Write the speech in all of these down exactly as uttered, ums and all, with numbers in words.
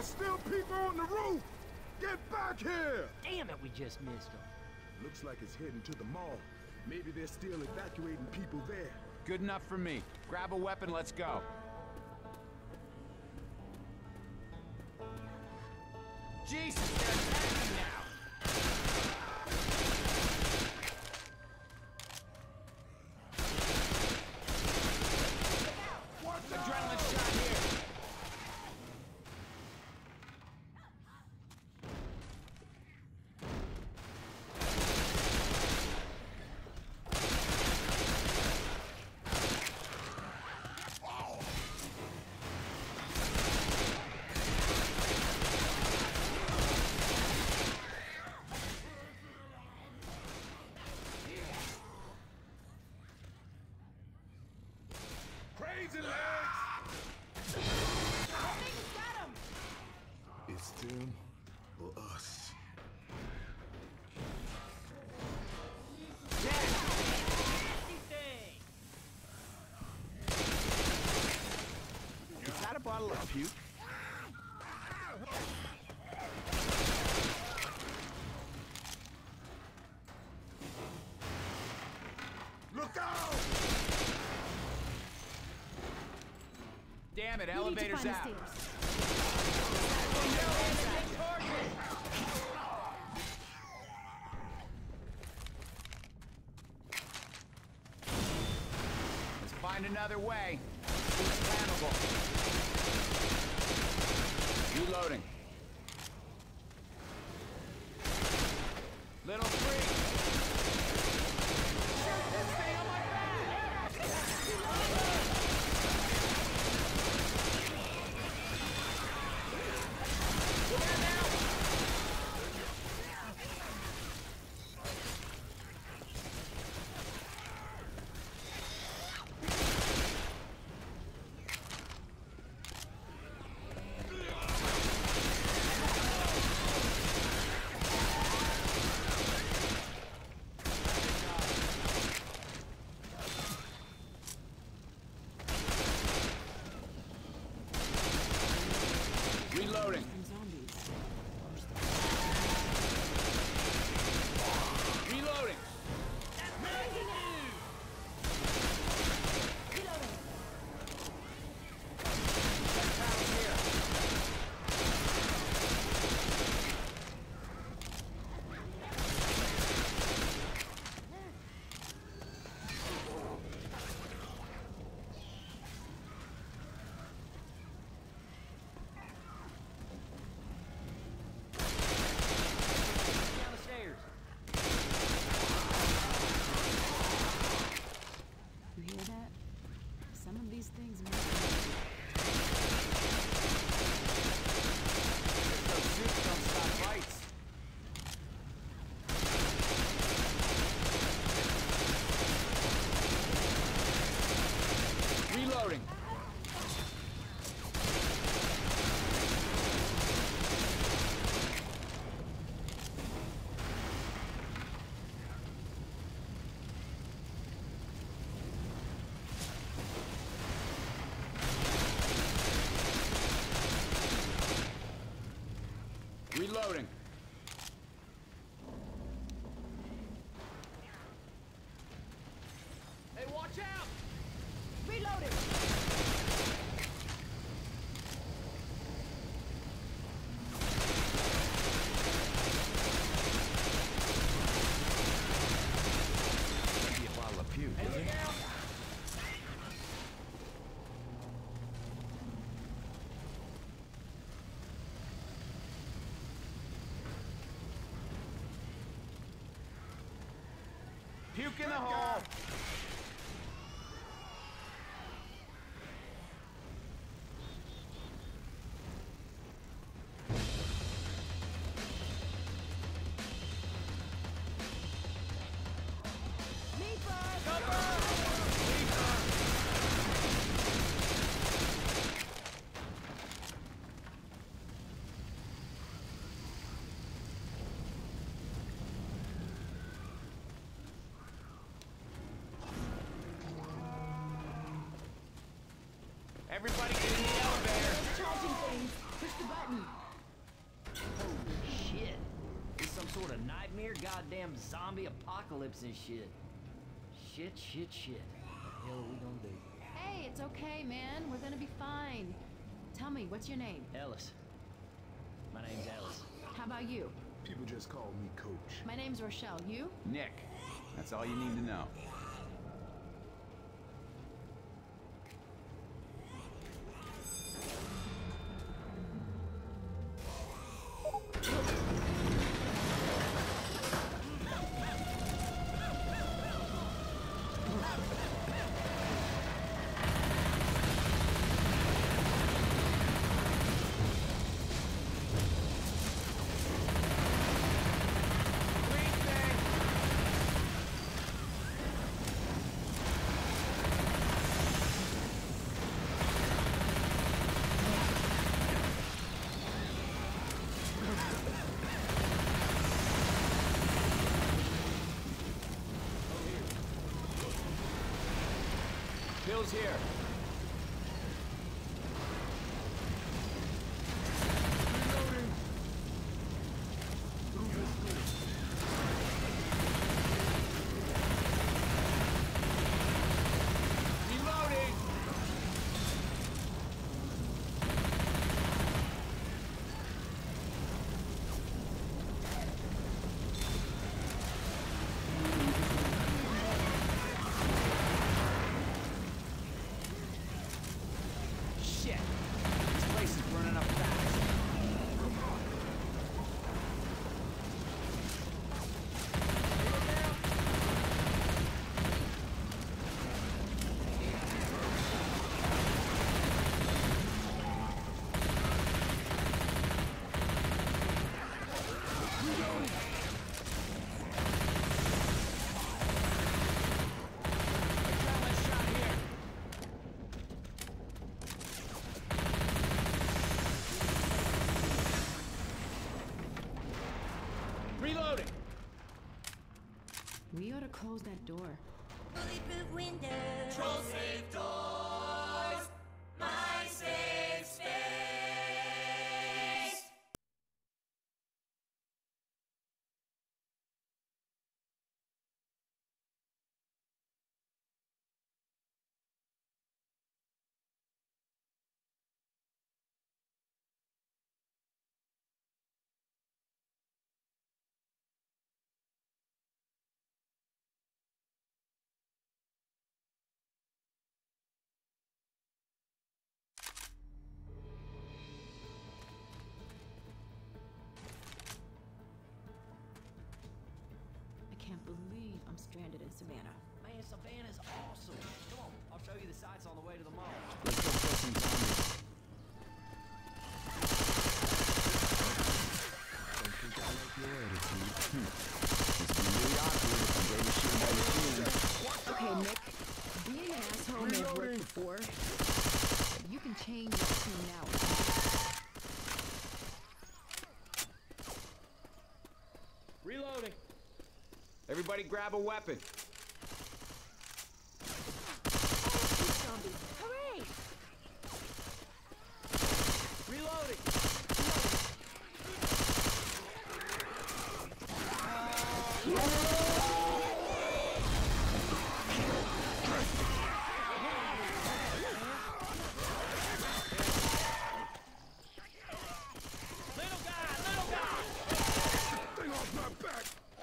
still people on the roof! Get back here! Damn it, we just missed them. Looks like it's heading to the mall. Maybe they're still evacuating people there. Good enough for me. Grab a weapon, let's go. Jesus, they're attacking now! Adrenaline shot here! Crazy legs! It's them or us. Is that a bottle of puke? Look out! Damn it, We elevator's need to out. find the stairs. Let's find another way. It's flammable. Reloading. Little freak. Shoot this thing on my back! Reloading. Reloading. Down the stairs. You hear that? Some of these things might Those suits don't stop fights. Reloading. Reloading. Hey, watch out! reloading. Maybe a bottle of puke, is Look it? out! Puke in the hole. goddamn zombie apocalypse and shit. Shit, shit, shit. What the hell are we gonna do? Hey, it's okay, man. We're gonna be fine. Tell me, what's your name? Ellis. My name's Ellis. How about you? People just call me Coach. My name's Rochelle. You? Nick. That's all you need to know. Bill's here. Reloading. Through this door. Reloading! Shit! This place is burning up fast. Adrenaline shot here. Reloading! We ought to close that door. Bulletproof windows. Control safe doors. My safe space. I can't believe I'm stranded in Savannah. Man, Savannah's awesome. Come on, I'll show you the sights on the way to the mall. Let's go kill some zombies. Don't think I like your attitude. It's been really awkward if I'm ready to shoot all your feelings. Okay, Nick. Being an asshole may have worked before. You can change that tune now. Reloading. Everybody grab a weapon. Zombie. Hooray! Reloading. Little guy, little guy. Thing off my back.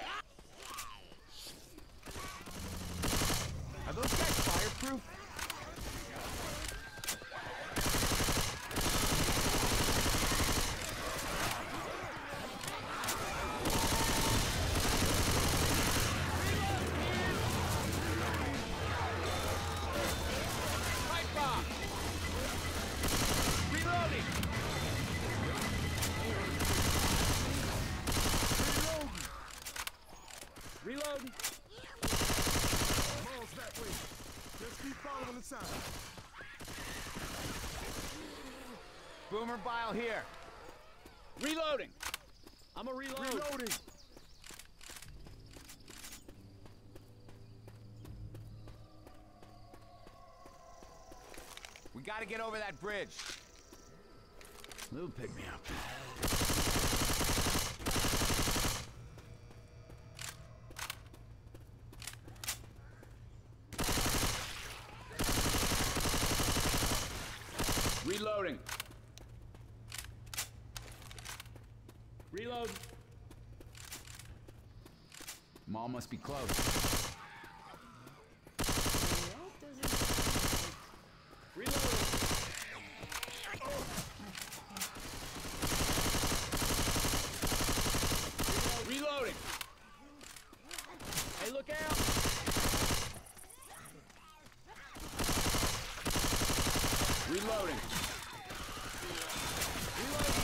Are those guys fireproof? Pipe bomb! Reloading! Reloading. Mall's that way. Just keep following the sign. Boomer Bile here. Reloading! I'm a reload. Reloading. We gotta get over that bridge. Little pick me up. Reload. Mall must be closed. That doesn't sound Reload. Reloading. Hey, look out. Reloading. Reloading.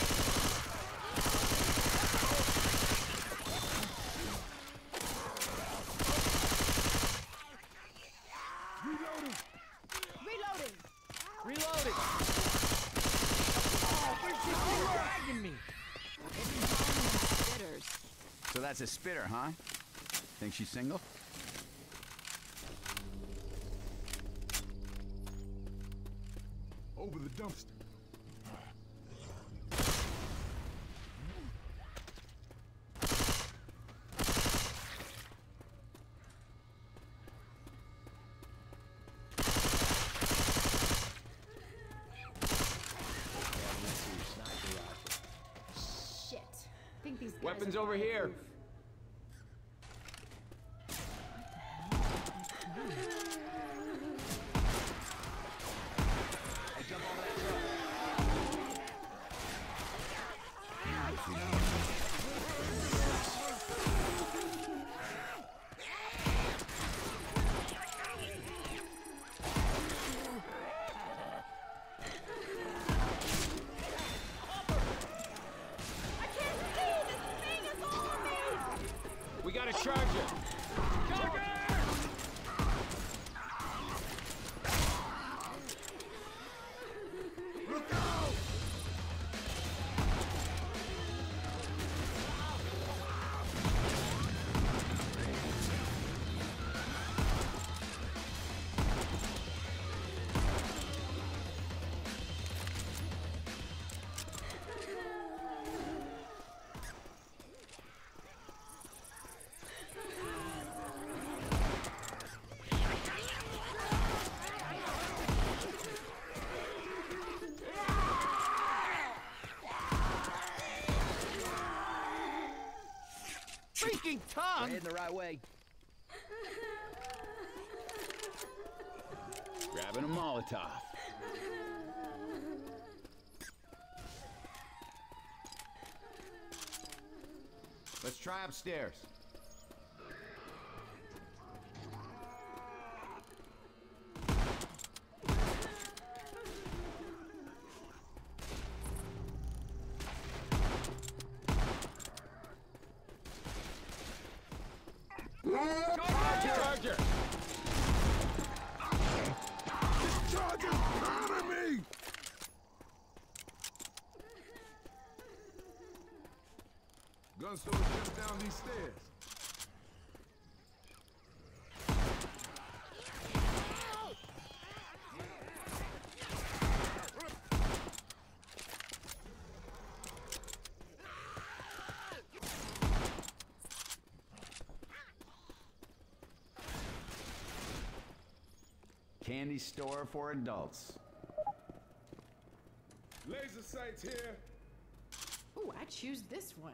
Reloading! Reloading! Reloading. Oh, where's she dragging me? Spitters. So that's a spitter, huh? Think she's single? Over the dumpster. Shit. I think these guys Weapons are over on the here. roof. We got a charger. Charger! Look out! Freaking tongue! Heading the right way. Grabbing a Molotov. Let's try upstairs. Charger! Charger! Counter me! Gun store just down these stairs. Candy store for adults. Laser sights here. Ooh, I choose this one.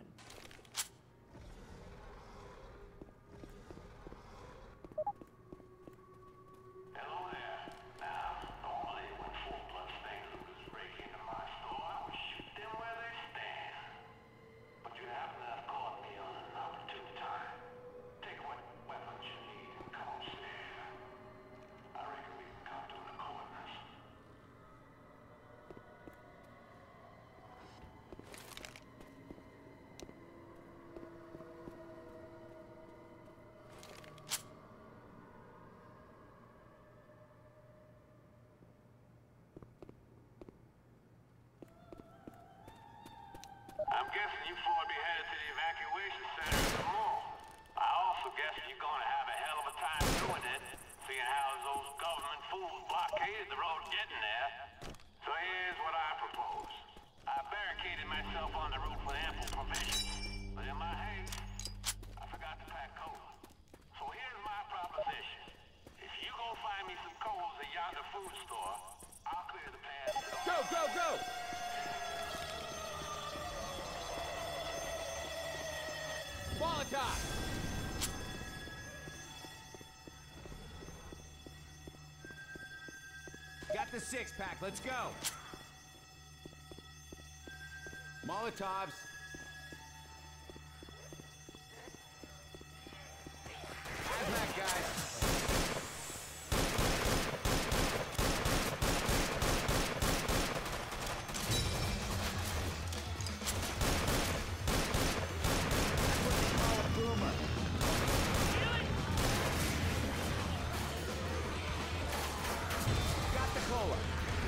Hello there. Now, normally when full-blood snake looters break into my store, I would shoot them where they stand. But you happen to have caught me on an opportune time. Take what weapons you need and come upstairs. I reckon we can come to an accordance. I'm guessing you four be headed to the evacuation center in the mall. I also guess you're gonna have a hell of a time doing it, seeing how those government fools blockaded the road getting there. So here's what I propose. I barricaded myself on the route with ample provisions, but in my haste, I forgot to pack cola. So here's my proposition. If you go find me some coals at yonder food store, I'll clear the path. Go, go, go! Molotov! Got the six-pack, let's go! Molotovs! Hazmat, guys! Got the cola.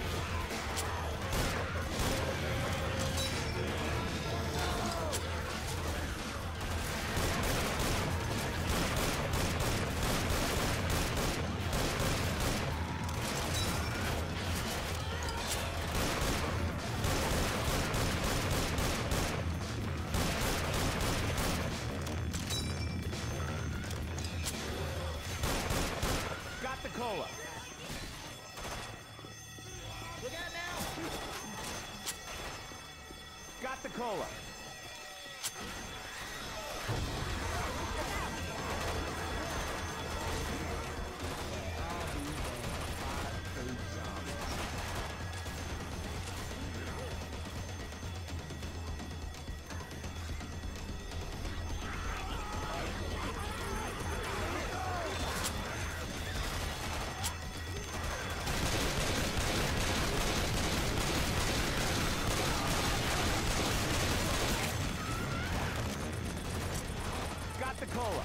Got the cola. Look out now! Got the cola. Got the cola.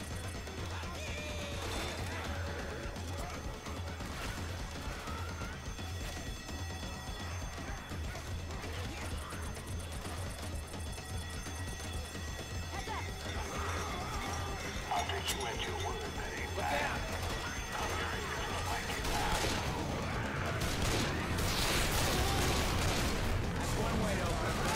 I'll take you at your word, that ain't Look bad. out! I'm very good like it now. That's one way to open it.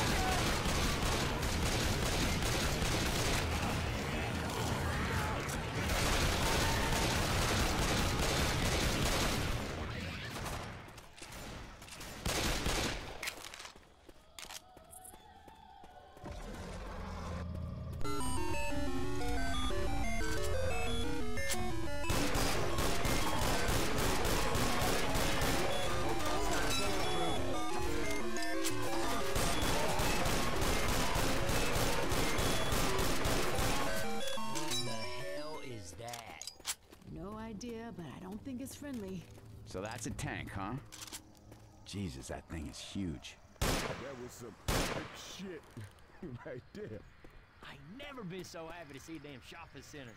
What the hell is that? No idea, but I don't think it's friendly. So that's a tank, huh? Jesus, that thing is huge. That was some epic shit right there. I ain't never been so happy to see a damn shopping center.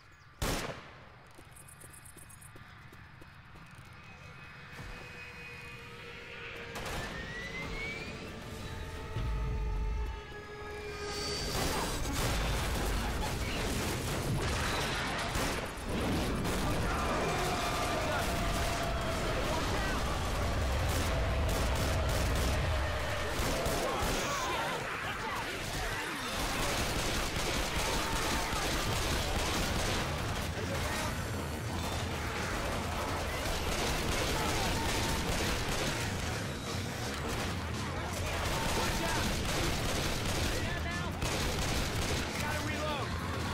Gotta reload!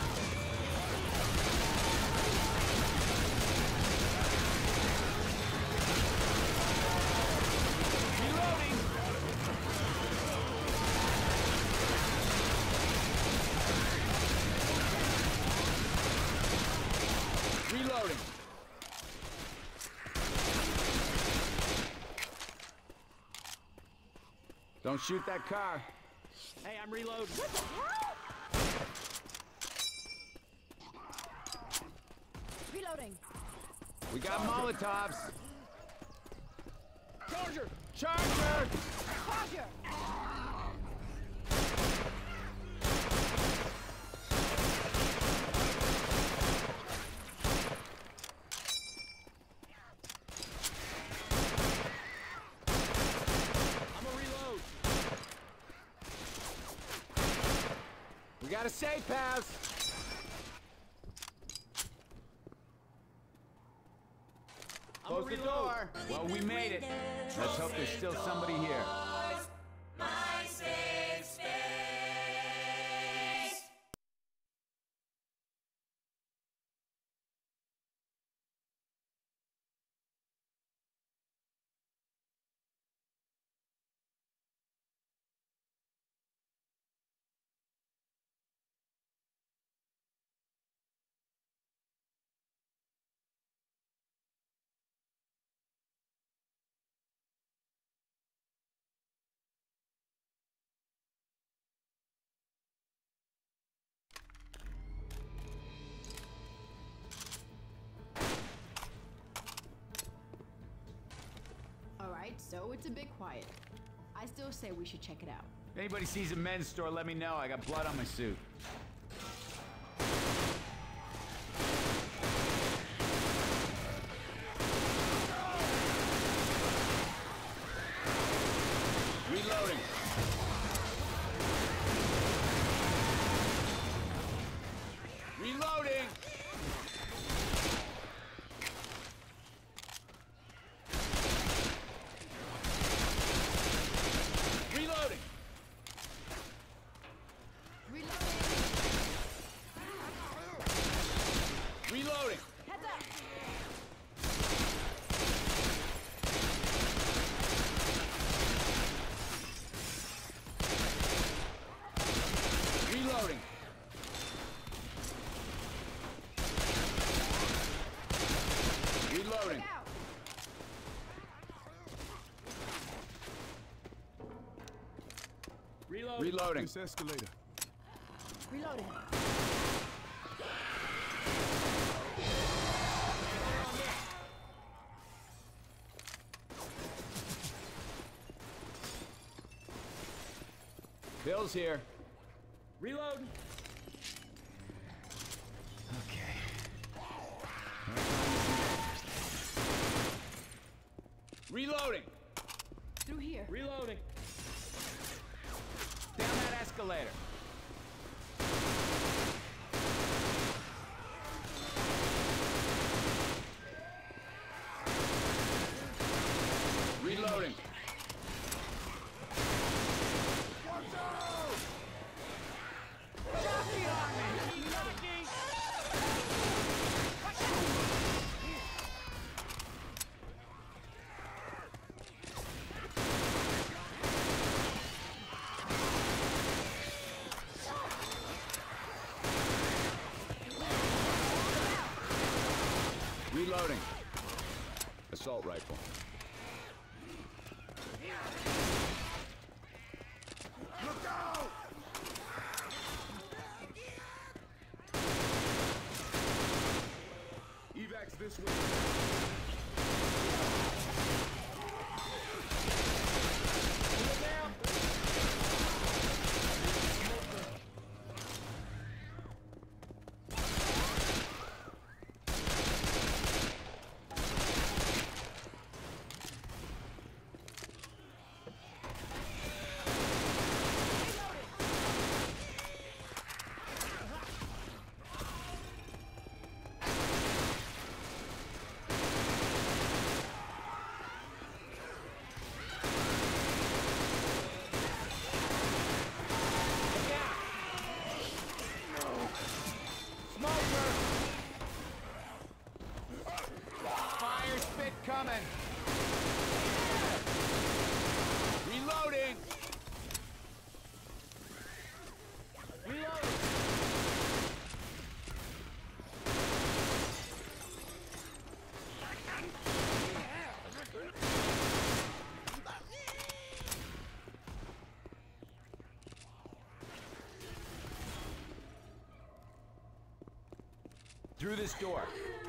Reloading! Reloading! Don't shoot that car. Hey, I'm reloading. Reloading. We got Molotovs. Charger! Charger! Roger. I'm a reload. We got a safe house. Close the door. Well, we made it. Let's hope there's still somebody here. So it's a bit quiet. I still say we should check it out. If anybody sees a men's store, let me know. I got blood on my suit. Reloading. Reloading. Reloading. Reloading. Heads up! Reloading. Reloading. Out! Reloading. Reloading. This escalator. Reloading. Bill's here. Reload. Okay. Reloading. Through here. Reloading. Down that escalator. Reloading. Reloading. Assault rifle. Look out! Evacs this way. Fire spit coming. Reloading. Reloading. Through this door.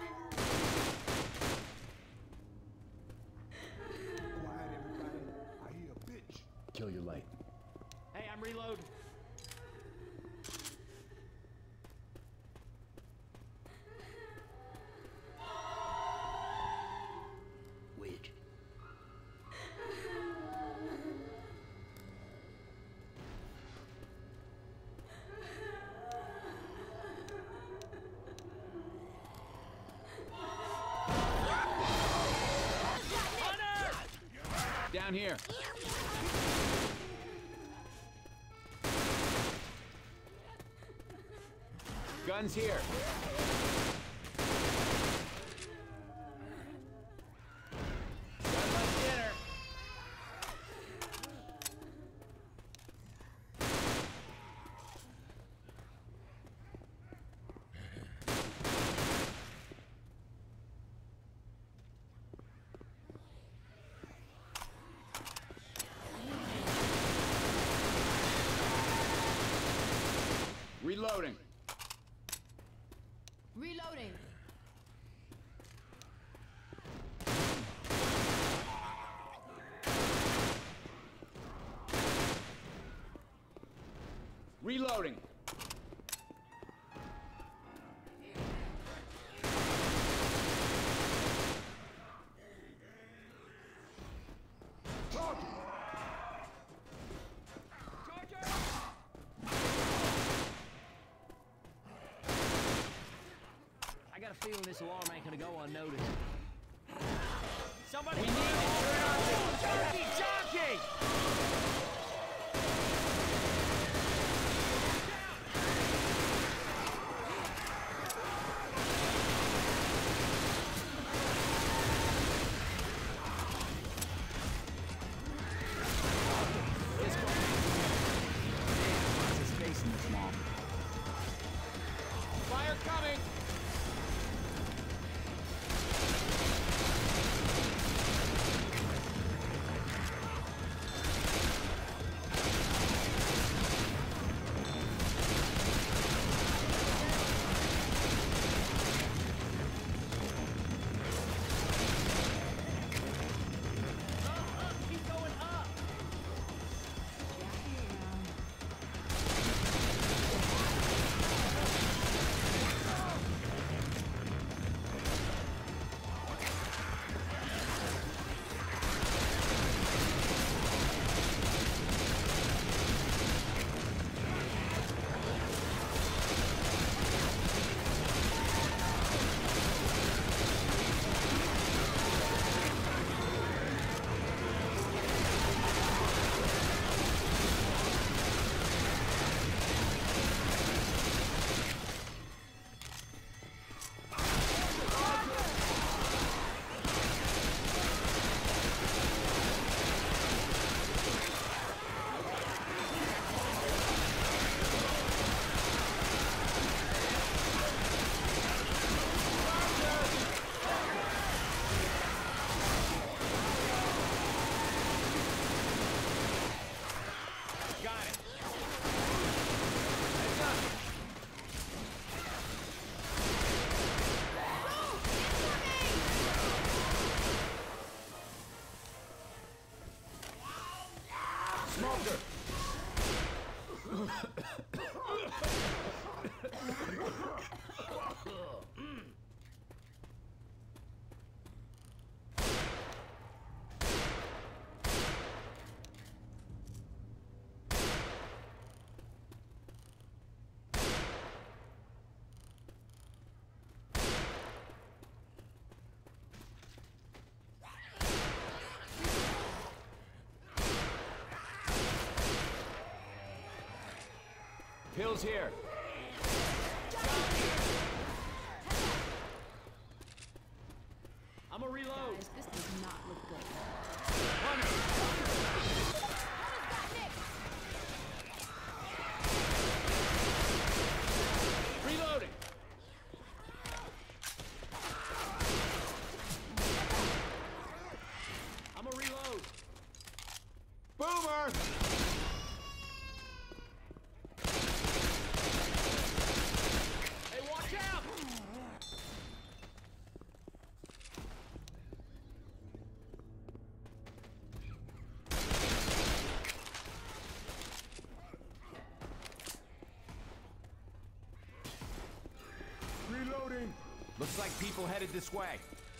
Quiet, everybody. I hear a bitch. Kill your light. Hey, I'm reloading. Wait. Down here. Guns here. Gunless dinner. Reloading. Reload. Reloading. I got a feeling this alarm ain't gonna go unnoticed. Somebody We need to turn on the jockey jockey! Fire coming! keep going up. Jackie around. Got it. Heads up. Smoker. Pills here. I'm gonna reload. Guys, this does not look good. Reloading. I'm gonna reload. Boomer. Hey, watch out! Reloading. Looks like people headed this way.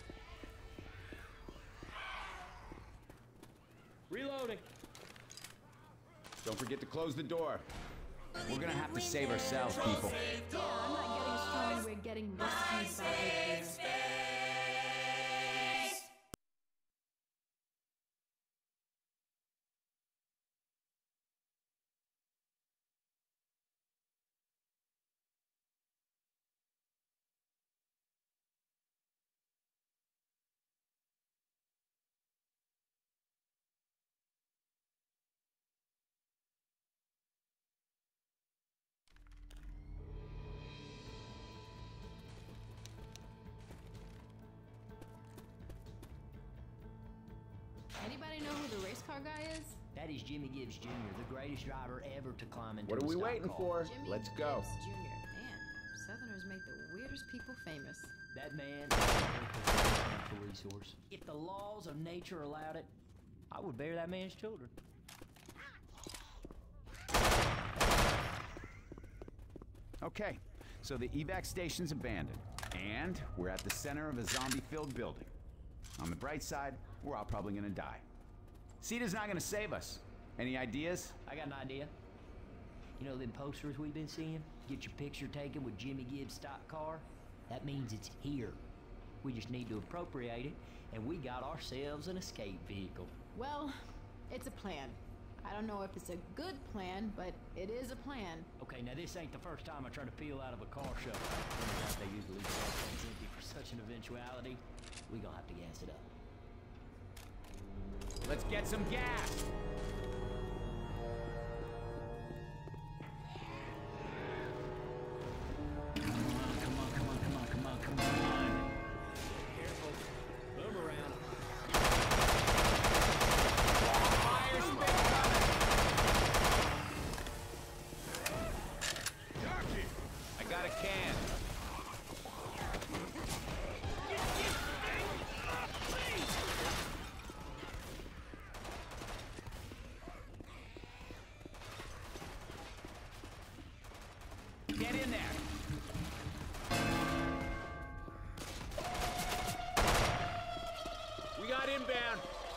Reloading. Don't forget to close the door. We're gonna have to save ourselves, people. Yeah, I'm not getting a strong we're getting rescued by here. Anybody know who the race car guy is? That is Jimmy Gibbs Junior, the greatest driver ever to climb into What a are we stock waiting car. for? Jimmy Let's go. Gibbs Junior Man, Southerners make the weirdest people famous. That man is a natural resource. If the laws of nature allowed it, I would bear that man's children. Okay, so the evac station's abandoned, and we're at the center of a zombie-filled building. On the bright side, we're all probably gonna die. Cedar's not gonna save us. Any ideas? I got an idea. You know them posters we've been seeing? Get your picture taken with Jimmy Gibbs' stock car? That means it's here. We just need to appropriate it, and we got ourselves an escape vehicle. Well, it's a plan. I don't know if it's a good plan, but it is a plan. Okay, now this ain't the first time I try to peel out of a car shop. Turns out they usually leave car tanks empty for such an eventuality. We gonna have to gas it up. Let's get some gas! Come on, come on, come on, come on, come on, come on. Careful. Boom around. Fire spit coming! I got a can. Get in there! We got inbound!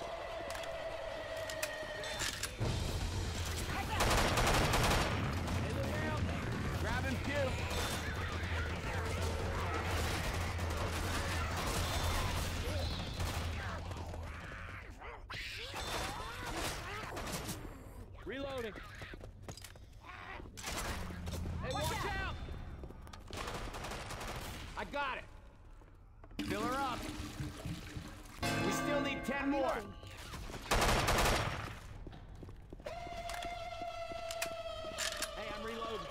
Hey, look out! Grab him, too! Reloading. Hey, watch out! I got it! Fill her up! We still need ten more! Hey, I'm reloading.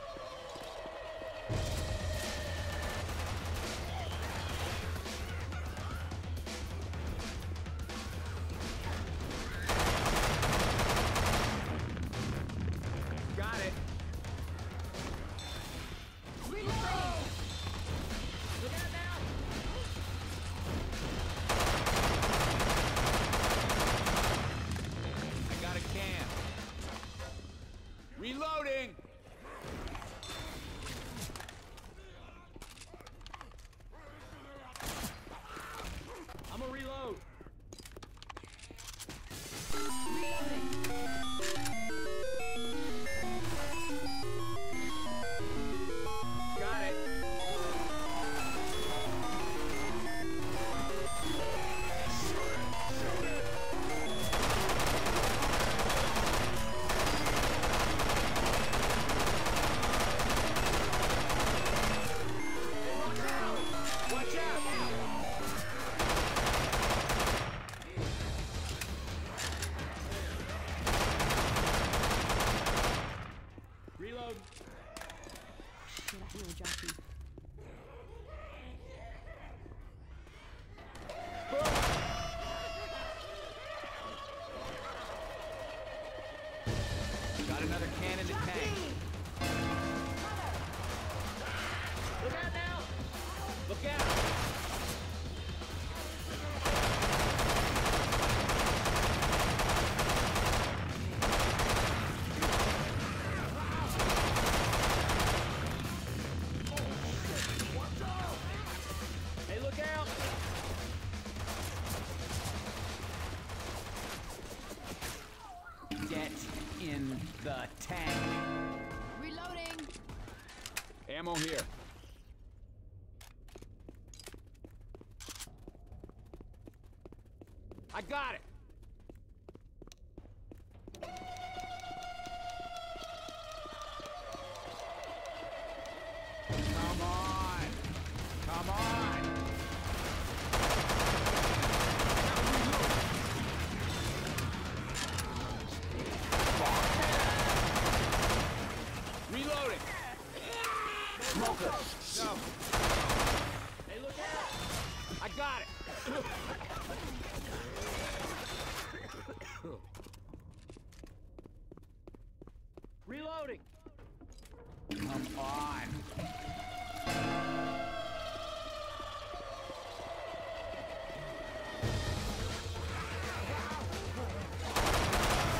Got it! I got a can. Reloading! I'm gonna reload. Got it! Watch out! Reload. Shit, I hear a jockey. Got another can in the tank. Look out now! Look out! Hey, look out! Get in the tank. Reloading! Ammo here. I got it. Come on. Come on. Reloading. Smoker. No. Hey, look out! I got it. Reloading! Come on.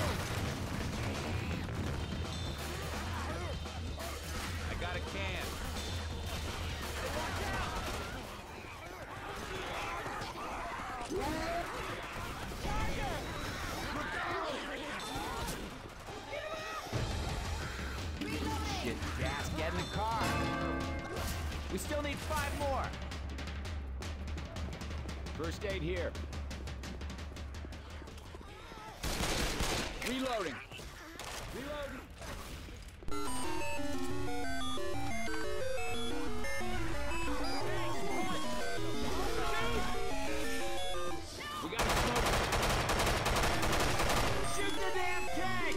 I got a can. Shit, gas, get in the car. We still need five more. First aid here. Reloading. Reloading. We got a smoke. Shoot the damn tank!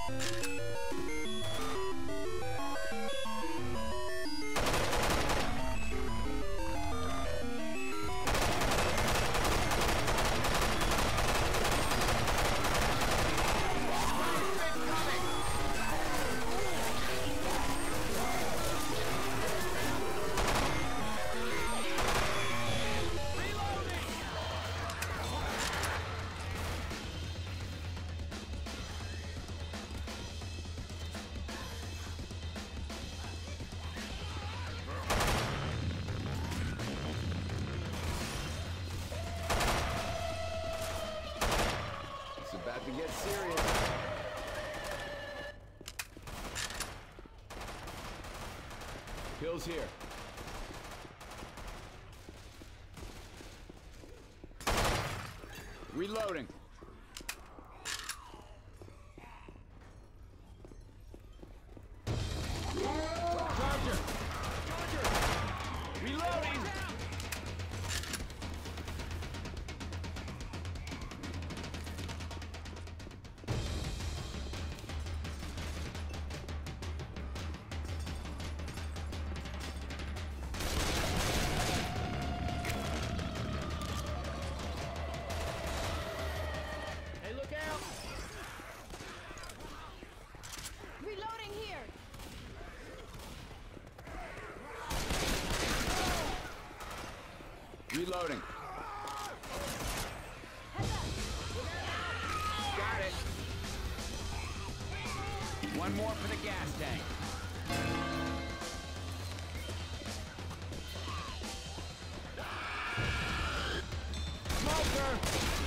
About to get serious. Pills here. Reloading. Charger! Charger! Reloading! Reloading here. Reloading. Got it. One more for the gas tank. Smoker!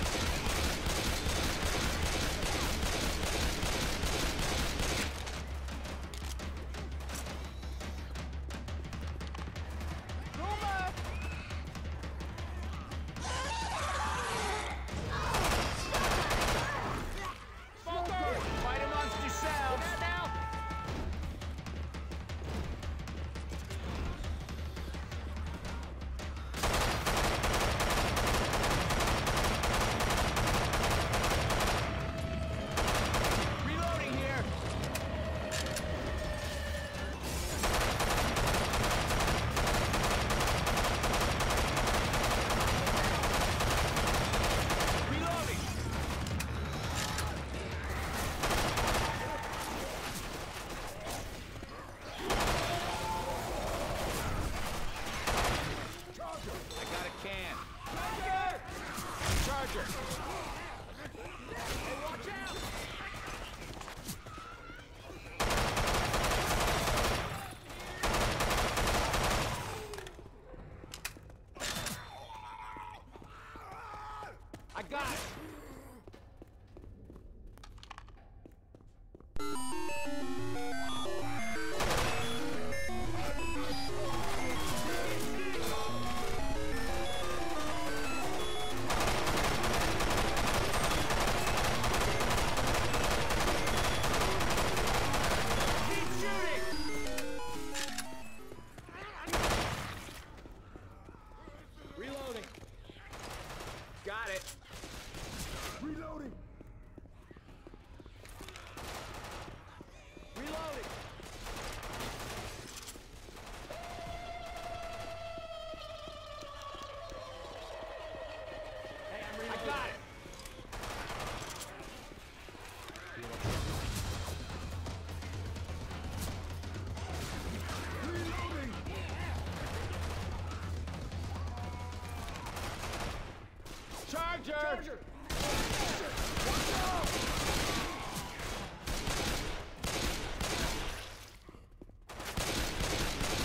I got it! Got it. Reloading. Reloading. Hey, I'm reloading. I got it. Reloading. Charger! Charger.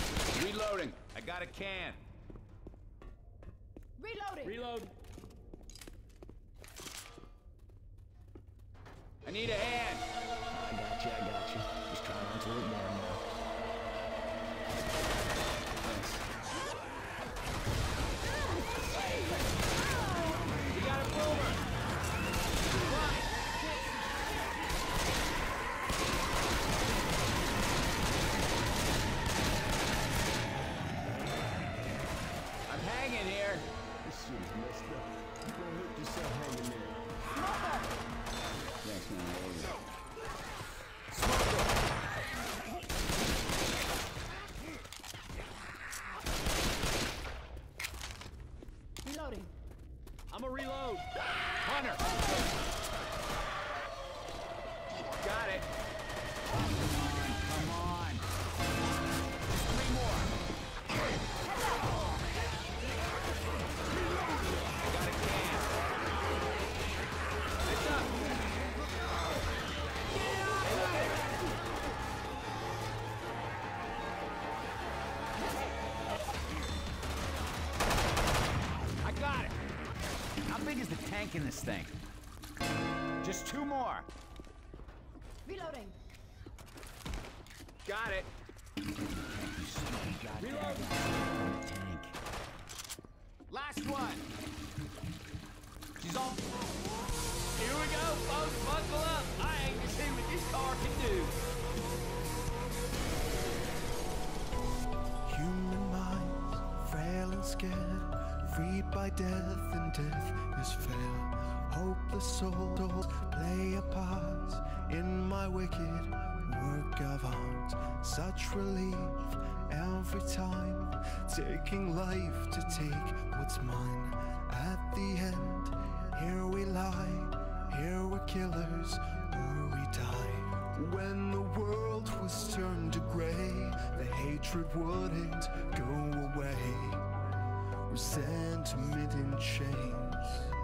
Reloading. I got a can. Reloading. Reload. need a hand. I got you, I got you. Just try not to look down now. We got a boomer. I'm hanging here. This shit is messed up. You gonna hurt yourself hanging there. Thanks, man. I owe you. Reloading. I'm a reload. Hunter. Got it. Come on. Just three more. Got a can. It's up. I got it. How big is the tank in this thing? Just two more. Reloading. Got it. Reload. Tank. Last one. She's on. Here we go, folks. Buckle up. I ain't to see what this car can do. Human minds, frail and scared, freed by death, and death is fair. Hopeless souls play a part in my wicked work of art. Such relief every time, taking life to take what's mine. At the end, here we lie, here we're killers, or we die. When the world was turned to gray, the hatred wouldn't go away. Resentment in chains.